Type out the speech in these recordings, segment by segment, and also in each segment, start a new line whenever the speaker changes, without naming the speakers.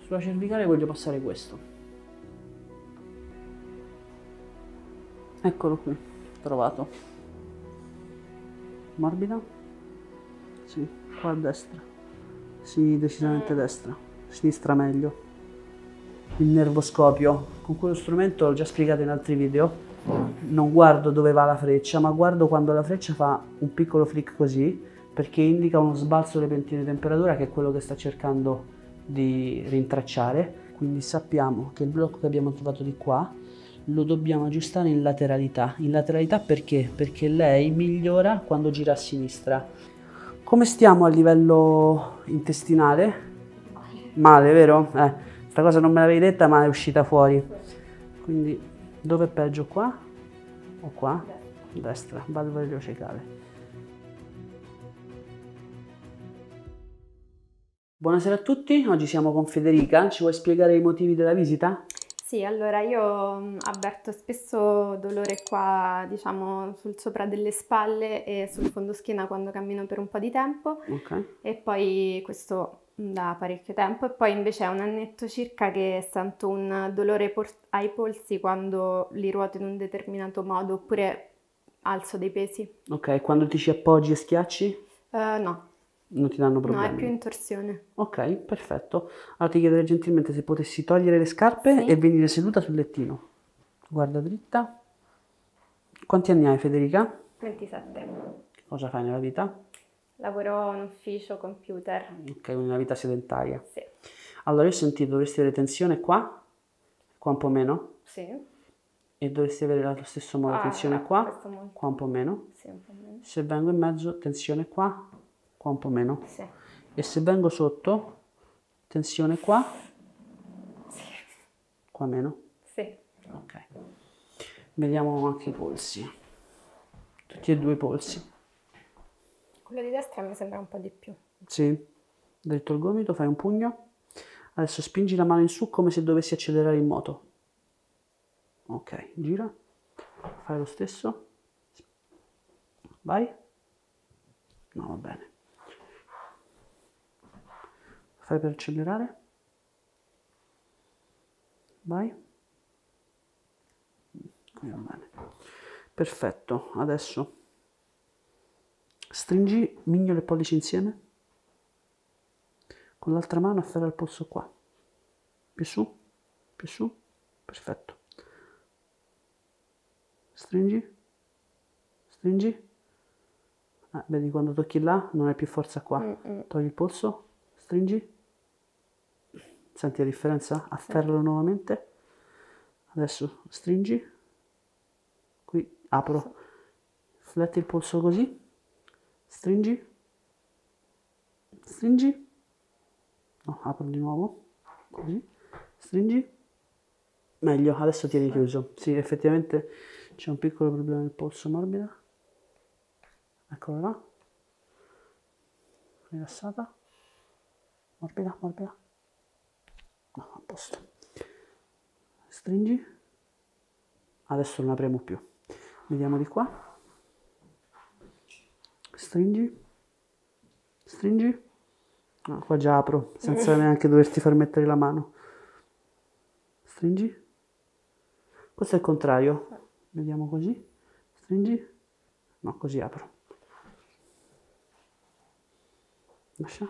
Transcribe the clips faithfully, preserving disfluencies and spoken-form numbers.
Sulla cervicale voglio passare questo. Eccolo qui, trovato. Morbida? Sì, qua a destra. Sì, decisamente a destra. Sinistra meglio. Il nervoscopio. Con quello strumento l'ho già spiegato in altri video. Non guardo dove va la freccia, ma guardo quando la freccia fa un piccolo flick così, perché indica uno sbalzo repentino di temperatura, che è quello che sta cercando di rintracciare. Quindi sappiamo che il blocco che abbiamo trovato di qua lo dobbiamo aggiustare in lateralità. In lateralità perché? Perché lei migliora quando gira a sinistra. Come stiamo a livello intestinale? Male, vero? Eh, questa cosa non me l'avevi detta, ma è uscita fuori. Quindi dove è peggio, qua o qua? Destra, valvola ileocecale. Buonasera a tutti, oggi siamo con Federica. Ci vuoi spiegare i motivi della visita?
Sì, allora io mh, avverto spesso dolore qua, diciamo, sul sopra delle spalle e sul fondoschiena quando cammino per un po' di tempo.
Ok.
E poi questo da parecchio tempo, e poi invece è un annetto circa che sento un dolore por- ai polsi quando li ruoto in un determinato modo oppure alzo dei pesi.
Ok, quando ti ci appoggi e schiacci
Eh, no,
non ti danno
no, è
problemi?
più in torsione.
Ok, perfetto. Allora ti chiederei gentilmente se potessi togliere le scarpe
Sì.
e venire seduta sul lettino. Guarda dritta. Quanti anni hai, Federica?
ventisette.
Cosa fai nella vita?
Lavoro in ufficio, computer.
Ok, una vita sedentaria.
Sì.
Allora, io ho sentito dovresti avere tensione qua, qua un po' meno,
Sì.
e dovresti avere allo stesso modo
Ah,
tensione qua,
questo molto.
qua un po' meno.
Sì, un po' meno.
Se vengo in mezzo, tensione qua, qua un po' meno.
Sì.
E se vengo sotto, tensione qua,
Sì.
qua meno.
Sì.
Ok. Vediamo anche i polsi. Tutti e due i polsi.
Quello di destra mi sembra un po' di più.
Sì. Dritto il gomito, fai un pugno. Adesso spingi la mano in su come se dovessi accelerare in moto. Ok, gira. Fai lo stesso. Vai. No, va bene. Fai per accelerare. Vai. Va bene. Perfetto. Adesso stringi mignolo e pollici insieme. Con l'altra mano afferra il polso qua. Più su, più su. Perfetto. Stringi. Stringi. Ah, vedi, quando tocchi là non hai più forza qua.
Mm-mm.
Togli il polso. Stringi. Senti la differenza? Afferralo nuovamente. Adesso stringi. Qui apro. Fletti il polso così. Stringi. Stringi. No, apro di nuovo. Così. Stringi. Meglio, adesso tieni chiuso. Sì, effettivamente c'è un piccolo problema nel polso, morbida. Eccola là. Rilassata. Morbida, morbida. No, a posto. Stringi. Adesso non apriamo più. Vediamo di qua. Stringi. Stringi. No, qua già apro, senza neanche doverti far mettere la mano. Stringi. Questo è il contrario. Vediamo così. Stringi. No, così apro. Lascia.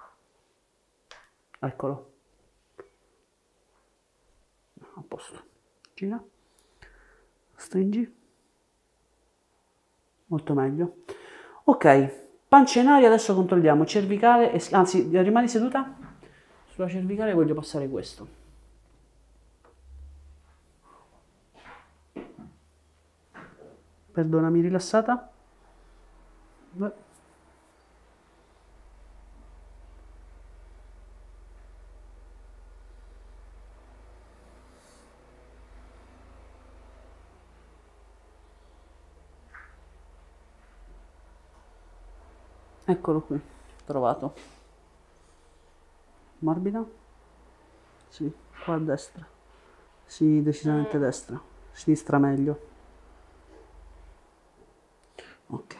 Eccolo. A posto. Gira. Stringi. Molto meglio. Ok. Pancia in aria, adesso controlliamo cervicale, e, anzi rimani seduta. Sulla cervicale voglio passare questo. Perdonami, rilassata. Beh. Eccolo qui, trovato. Morbida? Sì, qua a destra. Sì, decisamente a destra. Sinistra meglio. Ok.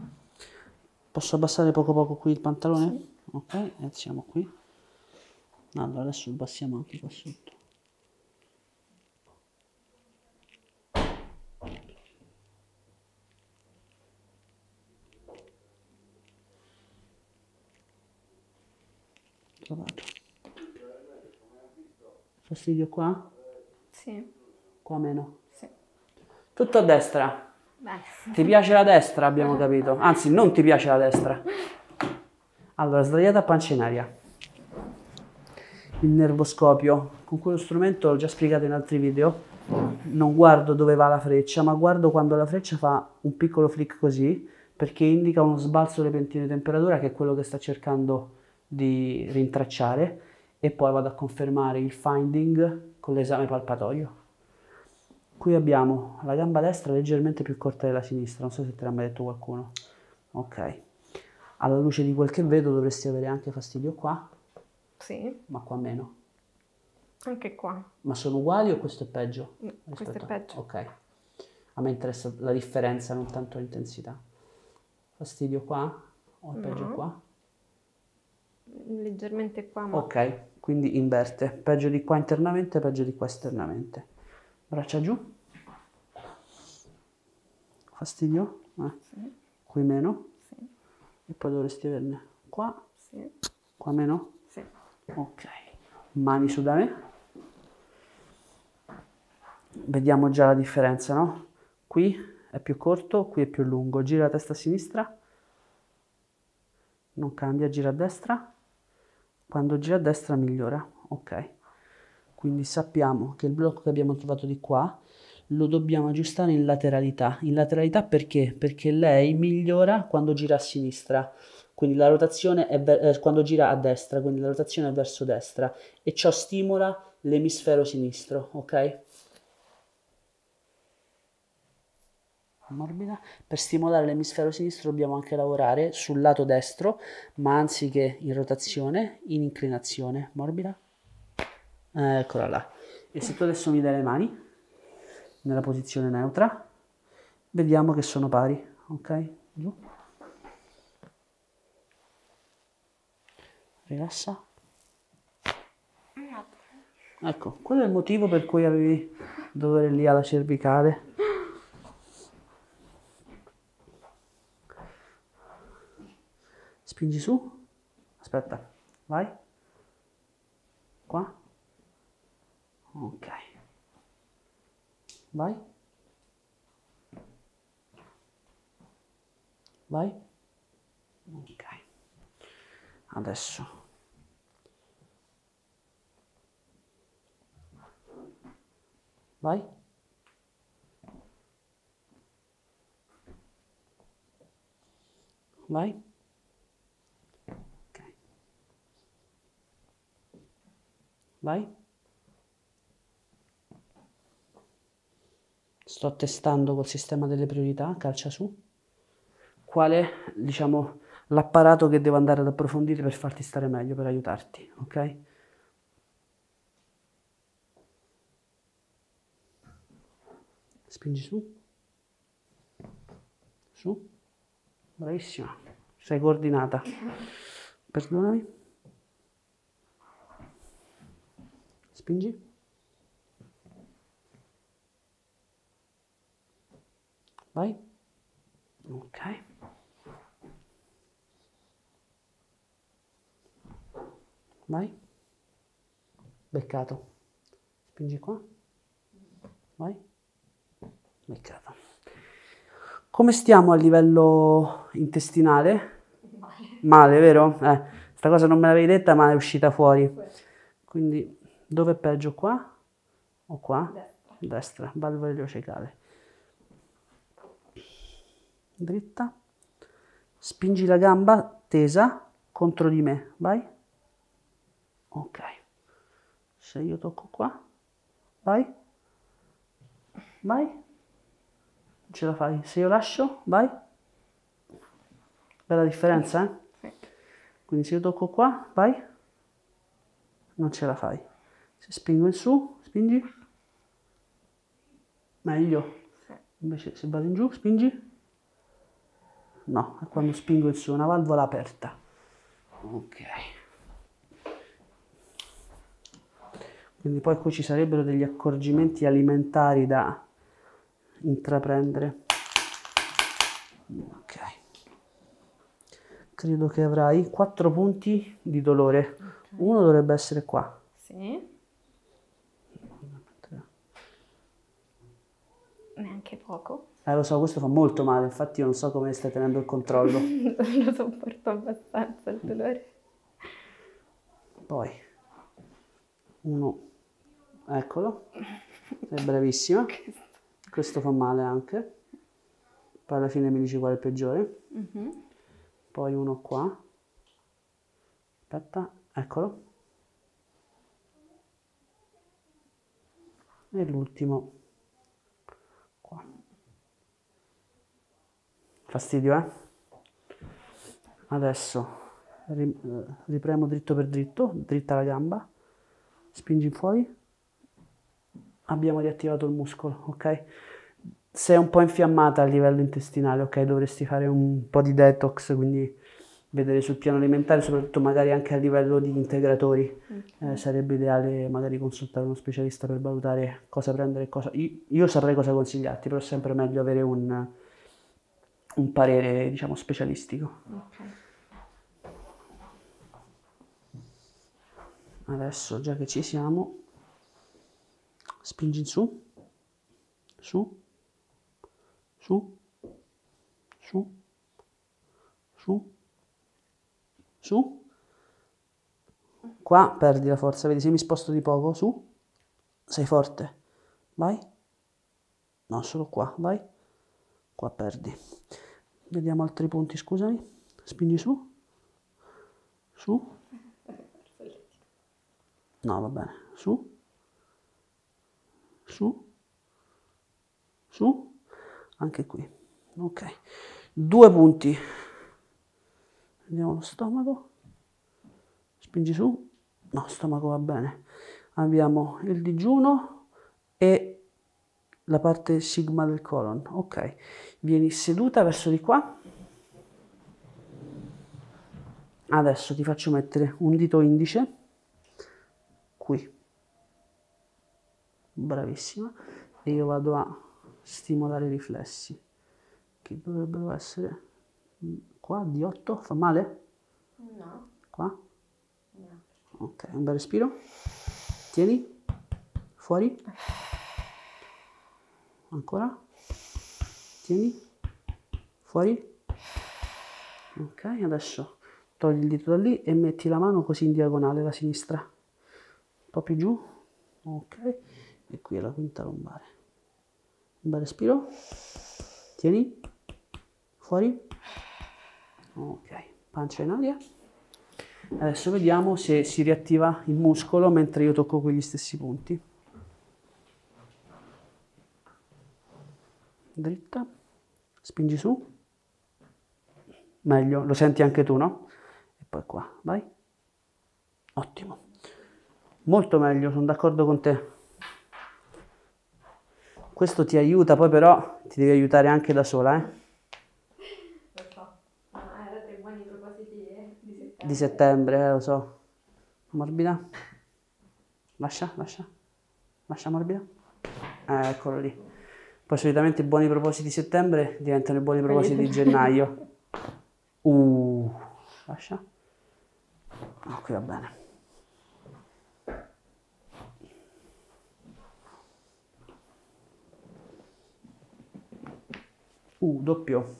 Posso abbassare poco poco qui il pantalone?
Sì.
Ok, e siamo qui. Allora adesso lo passiamo anche qua sotto. Trovato. Fastidio qua?
Sì.
Qua meno?
Sì.
Tutto a destra.
Bene.
Ti piace la destra, abbiamo capito. Anzi, non ti piace la destra. Allora, sdraiata a pancia in aria. Il nervoscopio. Con quello strumento l'ho già spiegato in altri video. Non guardo dove va la freccia, ma guardo quando la freccia fa un piccolo flick così, perché indica uno sbalzo repentino di temperatura, che è quello che sta cercando di rintracciare, e poi vado a confermare il finding con l'esame palpatorio. Qui abbiamo la gamba destra leggermente più corta della sinistra, non so se te l'ha mai detto qualcuno. Ok. Alla luce di quel che vedo dovresti avere anche fastidio qua.
Sì.
Ma qua meno.
Anche qua.
Ma sono uguali o questo è peggio?
No, questo è peggio.
Ok. A me interessa la differenza, non tanto l'intensità. Fastidio qua o è peggio
No.
qua?
Leggermente qua, ma...
Ok, quindi inverte. Peggio di qua internamente, peggio di qua esternamente. Braccia giù. Fastidio? Eh.
Sì.
Qui meno.
Sì.
E poi dovresti averne qua.
Sì.
Qua meno?
Sì.
Ok. Mani su da me. Vediamo già la differenza, no? Qui è più corto, qui è più lungo. Gira la testa a sinistra. Non cambia, gira a destra. Quando gira a destra migliora. Ok. Quindi sappiamo che il blocco che abbiamo trovato di qua lo dobbiamo aggiustare in lateralità. In lateralità perché? Perché lei migliora quando gira a sinistra. Quindi la rotazione è eh, quando gira a destra, quindi la rotazione è verso destra. E ciò stimola l'emisfero sinistro, ok? Morbida. Per stimolare l'emisfero sinistro dobbiamo anche lavorare sul lato destro, ma anziché in rotazione, in inclinazione. Morbida. Eccola là. E se tu adesso mi dai le mani nella posizione neutra, vediamo che sono pari, ok? Giù. Rilassa. Ecco, quello è il motivo per cui avevi dolore lì alla cervicale. Spingi su. Aspetta, vai. Qua. Ok. Vai. Vai. Ok. Adesso. Vai. Vai. Ok. Vai. Sto testando col sistema delle priorità, calcia su. Qual è, diciamo, l'apparato che devo andare ad approfondire per farti stare meglio, per aiutarti, ok? Spingi su. Su. Bravissima. Sei coordinata. Perdonami. Spingi. Vai. Ok. Vai. Beccato. Spingi qua. Vai. Beccato. Come stiamo a livello intestinale?
Male.
Male, vero? Eh, sta cosa non me l'avevi detta, ma è uscita fuori. Quindi, dove è peggio, qua o qua?
Destra.
Destra, valvola ileocecale. Dritta. Spingi la gamba tesa contro di me, vai. Ok. Se io tocco qua, vai. Vai. Ce la fai. Se io lascio, vai. Bella differenza, eh?
Sì.
Quindi se io tocco qua, vai. Non ce la fai. Se spingo in su, spingi. Meglio.
Sì.
Invece se vado in giù, spingi. No, è quando spingo in su, una valvola aperta. Ok. Quindi poi qui ci sarebbero degli accorgimenti alimentari da intraprendere. Ok. Credo che avrai quattro punti di dolore.
Ok.
Uno dovrebbe essere qua.
Sì. Neanche poco.
Eh, lo so, questo fa molto male, infatti io non so come stai tenendo il controllo.
Lo sopporto abbastanza il dolore.
Poi, uno, eccolo, sei bravissima. Questo fa male anche. Poi alla fine mi dici qual è il peggiore.
Mm-hmm.
Poi uno qua. Aspetta, eccolo. E l'ultimo qua. Fastidio, eh? Adesso ripremo dritto per dritto, dritta la gamba, spingi fuori, abbiamo riattivato il muscolo, ok? Sei un po' infiammata a livello intestinale, ok? Dovresti fare un po' di detox, quindi vedere sul piano alimentare, soprattutto magari anche a livello di integratori. Okay. Eh, sarebbe ideale magari consultare uno specialista per valutare cosa prendere e cosa... Io, io saprei cosa consigliarti, però è sempre meglio avere un, un parere, diciamo, specialistico.
Okay.
Adesso, già che ci siamo, spingi in su, su, su, su, su, su. Qua perdi la forza, vedi, se mi sposto di poco, su, sei forte, vai, no, solo qua, vai, qua perdi. Vediamo altri punti, scusami, spingi su, su, no, va bene, su, su, su, anche qui, ok, due punti, vediamo lo stomaco, spingi su, no, stomaco va bene, abbiamo il digiuno e la parte sigma del colon, ok, vieni seduta verso di qua, adesso ti faccio mettere un dito indice, qui, bravissima, e io vado a stimolare i riflessi, che dovrebbero essere qua, di otto, fa male?
No.
Qua?
No.
Ok, un bel respiro, tieni, fuori, ancora, tieni, fuori, ok, adesso togli il dito da lì e metti la mano così in diagonale, la sinistra, un po' più giù, ok, e qui è la quinta lombare, un bel respiro, tieni, fuori, ok, pancia in aria, adesso vediamo se si riattiva il muscolo mentre io tocco quegli stessi punti, dritta, spingi su, meglio, lo senti anche tu, no? E poi qua, vai, ottimo, molto meglio, sono d'accordo con te. Questo ti aiuta, poi però ti devi aiutare anche da sola, eh?
Lo so, ma era tra i buoni propositi di settembre.
Di settembre, eh, lo so. Morbida? Lascia, lascia, lascia morbida. Eh, eccolo lì. Poi solitamente i buoni propositi di settembre diventano i buoni propositi di gennaio. Uh, lascia. No, qui va bene. Uh, doppio.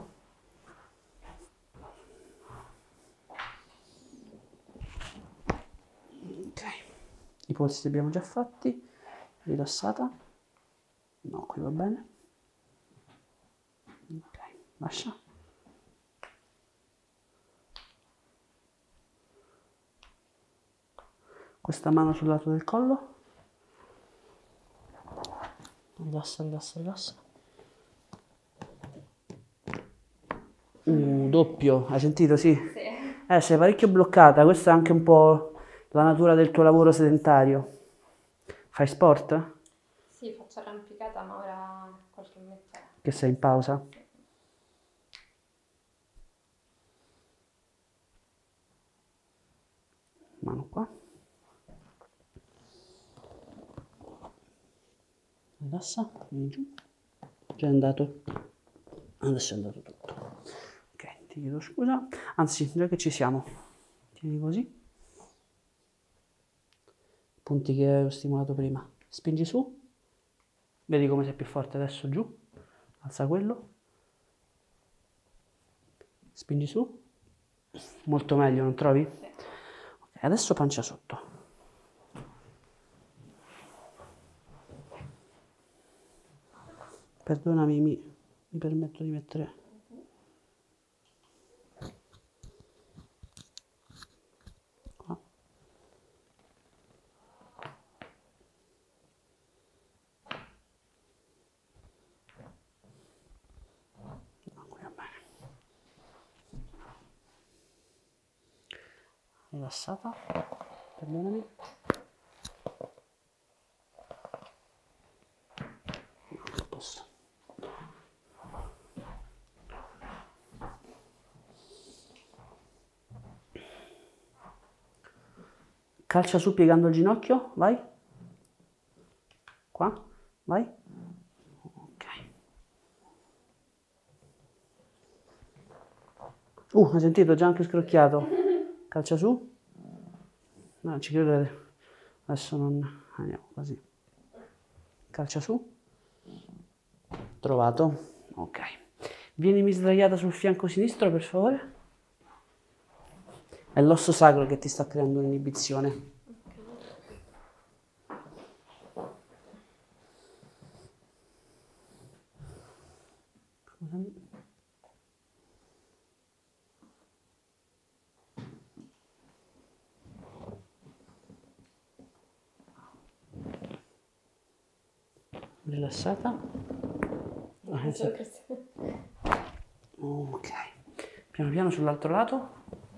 Ok. I polsi li abbiamo già fatti. Rilassata. No, qui va bene. Ok, lascia. Questa mano sul lato del collo. Rilassa, rilassa, rilassa. Uh, doppio, hai sentito? Sì.
Sì.
Eh, sei parecchio bloccata, questa è anche un po' la natura del tuo lavoro sedentario. Fai sport?
Sì, faccio arrampicata, ma ora qualche mese.
Che sei in pausa?
Sì.
Mano qua. Rilassa, vieni giù. Già è andato. Adesso è andato tutto. Ok, ti chiedo scusa. Anzi, già che ci siamo, tieni così. Punti che avevo stimolato prima. Spingi su. Vedi come sei più forte adesso, giù. Alza quello. Spingi su. Molto meglio, non trovi? Sì. Ok, adesso pancia sotto. Perdonami, mi, mi permetto di mettere... Qua. No, qui va bene. Rilassata. Perdonami. Non posso. Calcia su piegando il ginocchio, vai. Qua, vai. Ok. Uh, hai sentito? Già anche scrocchiato. Calcia su. No, ci credo. Adesso non... Andiamo così. Calcia su. Trovato. Ok. Vienimi sdraiata sul fianco sinistro, per favore. È l'osso sacro che ti sta creando un'inibizione. Scusami. Rilassata. Ok. Piano piano sull'altro lato.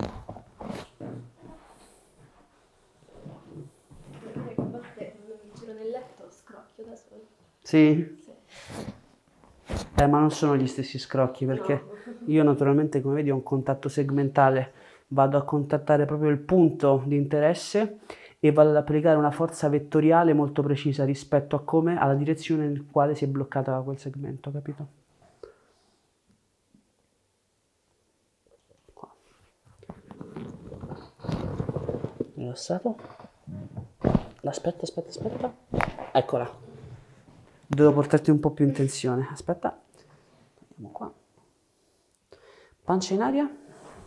Sì? Sì. Eh, ma non sono gli stessi scrocchi, perché no. Io naturalmente, come vedi, ho un contatto segmentale, vado a contattare proprio il punto di interesse e vado ad applicare una forza vettoriale molto precisa rispetto a come, alla direzione nel quale si è bloccata quel segmento, capito? Qua. Rilassato. Aspetta, aspetta, aspetta. Eccola. Devo portarti un po' più in tensione. Aspetta. Andiamo qua. Pancia in aria.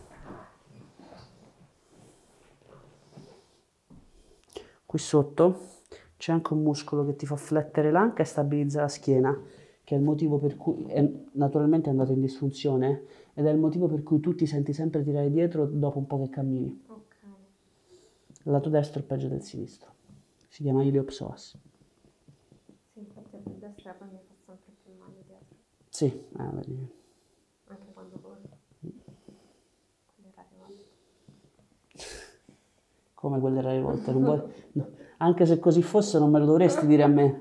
Qui sotto c'è anche un muscolo che ti fa flettere l'anca e stabilizza la schiena, che è il motivo per cui è, naturalmente è andato in disfunzione ed è il motivo per cui tu ti senti sempre tirare dietro dopo un po' che cammini. Okay. Il lato destro è peggio del sinistro. Si chiama iliopsoas.
Sì, infatti a destra poi mi fa sempre più male dietro.
Sì, eh, vedi.
Anche quando corro. Quelle rare volte.
Come quelle rare volte? Non vuoi... no. Anche se così fosse non me lo dovresti dire a me.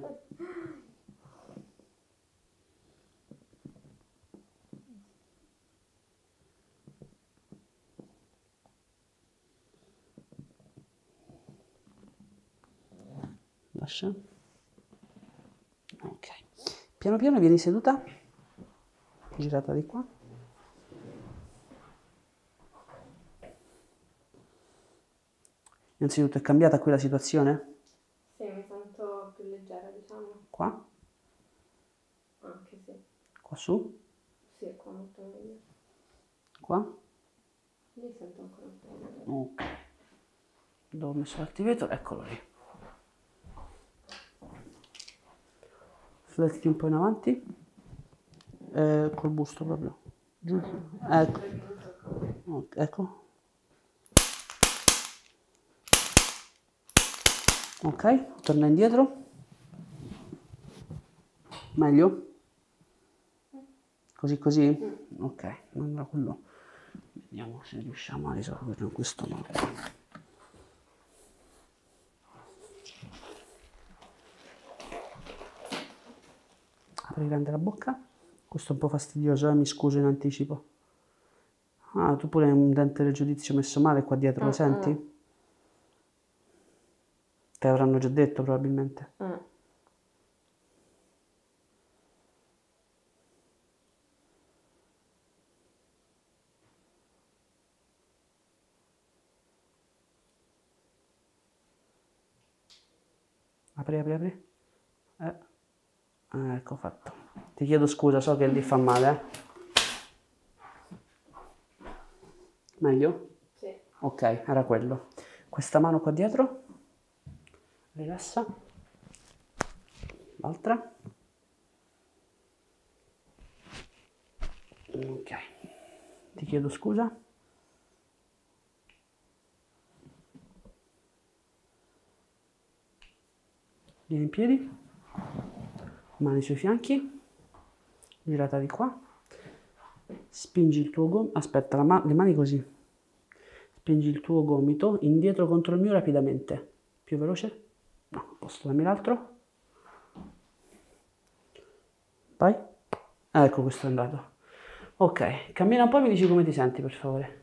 Lascia. Ok. Piano piano vieni seduta. Girata di qua. Innanzitutto è cambiata qui la situazione?
Sì, mi sento più leggera, diciamo.
Qua?
Anche sì.
Qua su?
Sì, qua molto meglio.
Qua?
Lì sento ancora un po'.
Ok. Dove ho messo l'attivator? Eccolo lì. Flettiti un po' in avanti. Eh, col busto proprio. Giù. Ecco. Okay, ecco. Ok, torna indietro. Meglio? Così così? Ok, allora quello. Vediamo se riusciamo a risolverlo in questo modo. Apri grande la bocca. Questo è un po' fastidioso, eh? Mi scuso in anticipo. Ah, tu pure hai un dente del giudizio messo male qua dietro, lo senti? Te l'avranno già detto probabilmente. Mm. Apri, apri, apri. Eh. Ecco fatto. Ti chiedo scusa, so che lì fa male, eh. Meglio?
Sì.
Ok, era quello. Questa mano qua dietro. Rilassa. L'altra. Ok. Ti chiedo scusa. Vieni in piedi. Mani sui fianchi. Girata di qua. Spingi il tuo gomito. Aspetta, la ma le mani così. Spingi il tuo gomito indietro contro il mio rapidamente. Più veloce? No, a posto, dammi l'altro. Vai. Ah, ecco, questo è andato. Ok, cammina un po' e mi dici come ti senti, per favore.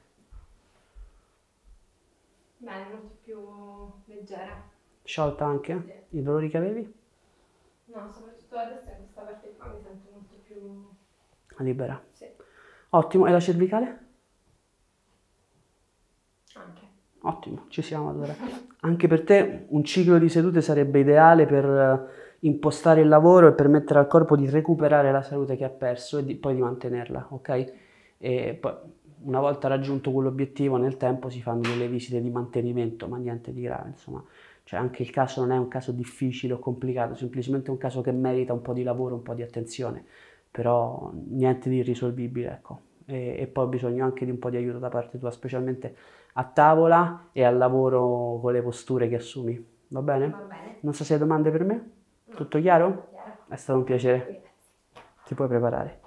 Bene, molto più leggera.
Sciolta anche? Sì. I dolori che avevi?
No, soprattutto adesso in questa parte qua mi sento molto più
libera.
Sì.
Ottimo, e la cervicale?
Anche.
Ottimo, ci siamo allora. Anche per te un ciclo di sedute sarebbe ideale per impostare il lavoro e permettere al corpo di recuperare la salute che ha perso e di, poi di mantenerla, ok? E poi una volta raggiunto quell'obiettivo nel tempo si fanno delle visite di mantenimento, ma niente di grave, insomma. Cioè anche il caso non è un caso difficile o complicato, semplicemente un caso che merita un po' di lavoro, un po' di attenzione, però niente di irrisolvibile, ecco. E, e poi ho bisogno anche di un po' di aiuto da parte tua, specialmente a tavola e al lavoro con le posture che assumi. Va bene?
Va bene.
Non so se hai domande per me? Tutto chiaro?
Chiaro.
È stato un piacere.
Grazie.
Ti puoi preparare.